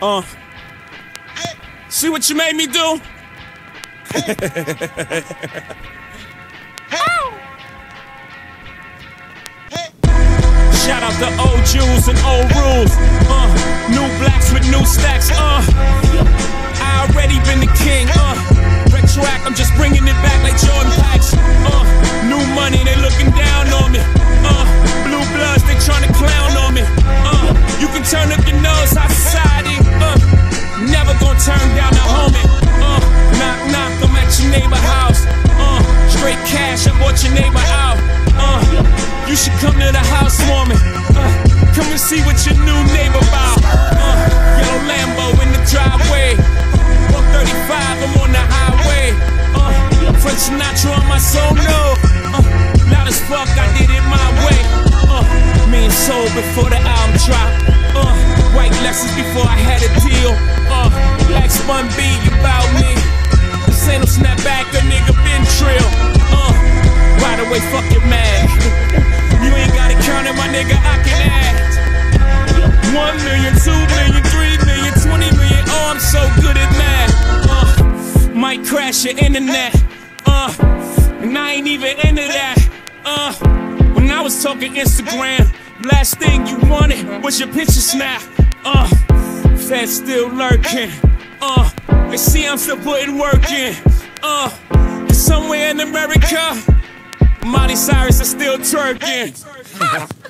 See what you made me do? Shout out to old Jews and old rules. New blacks with new stacks. I already been the king. Retroact, I'm just bringing it back like Jordan packs. New money, they looking down on me. Blue bloods, they tryna clown on me. You can turn up your nose, high society. Never gonna turn down the homie. Knock, knock, I'm at your neighbor house. Straight cash, I bought your neighbor out. You should come to the housewarming. Come and see what your new neighbor about. Yellow Lambo in the driveway. 135, I'm on the highway. French Sinatra on my soul, no. Loud as fuck, I did it my way. Me and soul before the album dropped. White lessons before I had a deal. S.I.M beat about me. This ain't no snapback, a nigga been trill. Right away, fuck your man. You ain't gotta count it, my nigga, I can add 1 million, 2 million, 3 million, 20 million. Oh, I'm so good at math. Might crash your internet. And I ain't even into that. When I was talking Instagram, last thing you wanted was your picture snap. Feds still lurking. They see I'm still putting work in. Somewhere in America, Miley Cyrus is still twerking.